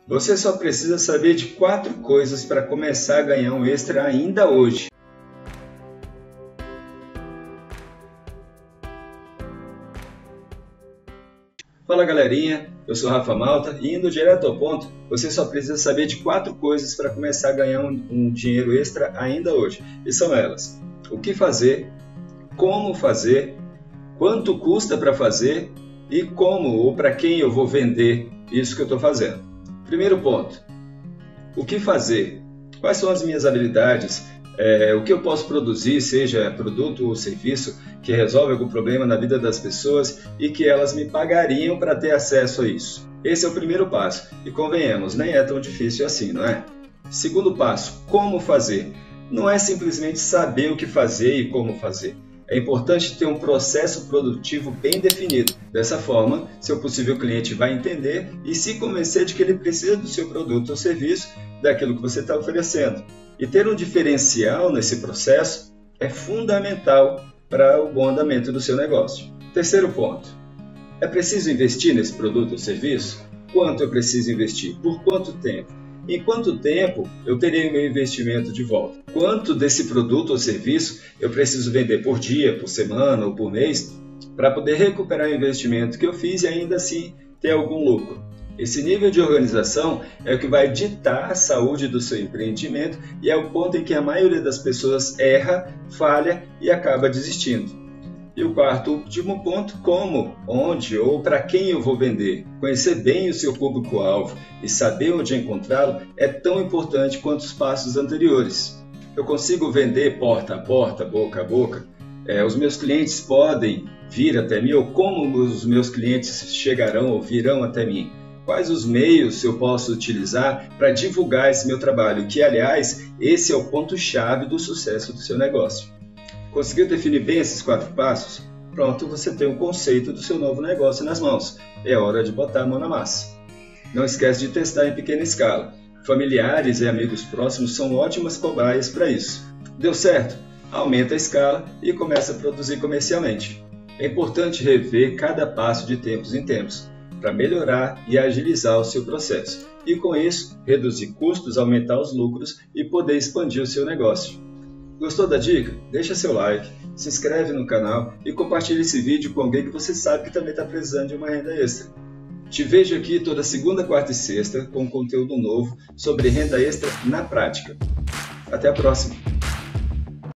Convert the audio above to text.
Você só precisa saber de 4 coisas para começar a ganhar um extra ainda hoje. Fala galerinha, eu sou Rafa Malta e indo direto ao ponto, você só precisa saber de 4 coisas para começar a ganhar um dinheiro extra ainda hoje. E são elas: o que fazer, como fazer, quanto custa para fazer e como ou para quem eu vou vender isso que eu estou fazendo. Primeiro ponto: o que fazer? Quais são as minhas habilidades? O que eu posso produzir, seja produto ou serviço, que resolve algum problema na vida das pessoas e que elas me pagariam para ter acesso a isso. Esse é o primeiro passo e convenhamos, nem é tão difícil assim, não é? Segundo passo: como fazer? Não é simplesmente saber o que fazer e como fazer. É importante ter um processo produtivo bem definido. Dessa forma, seu possível cliente vai entender e se convencer de que ele precisa do seu produto ou serviço, daquilo que você está oferecendo. E ter um diferencial nesse processo é fundamental para o bom andamento do seu negócio. Terceiro ponto: é preciso investir nesse produto ou serviço? Quanto eu preciso investir? Por quanto tempo? Em quanto tempo eu terei o meu investimento de volta? Quanto desse produto ou serviço eu preciso vender por dia, por semana ou por mês para poder recuperar o investimento que eu fiz e ainda assim ter algum lucro? Esse nível de organização é o que vai ditar a saúde do seu empreendimento e é o ponto em que a maioria das pessoas erra, falha e acaba desistindo. E o quarto, último ponto: como, onde ou para quem eu vou vender. Conhecer bem o seu público-alvo e saber onde encontrá-lo é tão importante quanto os passos anteriores. Eu consigo vender porta a porta, boca a boca? Os meus clientes podem vir até mim, ou como os meus clientes chegarão ou virão até mim? Quais os meios eu posso utilizar para divulgar esse meu trabalho? Que, aliás, esse é o ponto-chave do sucesso do seu negócio. Conseguiu definir bem esses 4 passos? Pronto, você tem o conceito do seu novo negócio nas mãos. É hora de botar a mão na massa. Não esquece de testar em pequena escala. Familiares e amigos próximos são ótimas cobaias para isso. Deu certo? Aumenta a escala e começa a produzir comercialmente. É importante rever cada passo de tempos em tempos, para melhorar e agilizar o seu processo. E com isso, reduzir custos, aumentar os lucros e poder expandir o seu negócio. Gostou da dica? Deixa seu like, se inscreve no canal e compartilhe esse vídeo com alguém que você sabe que também está precisando de uma renda extra. Te vejo aqui toda segunda, quarta e sexta com conteúdo novo sobre renda extra na prática. Até a próxima!